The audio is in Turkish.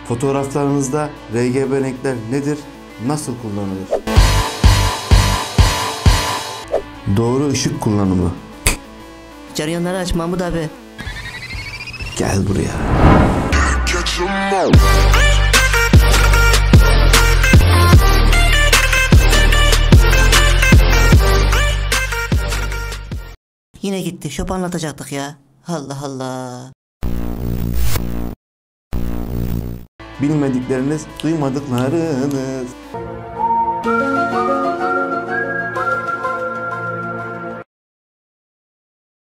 Fotoğraflarınızda RGB renkler nedir? Nasıl kullanılır? Doğru ışık kullanımı. Ceryanları aç Mahmut abi. Gel buraya. Yine gitti. Şop anlatacaktık ya. Allah Allah. Bilmedikleriniz, duymadıklarınız.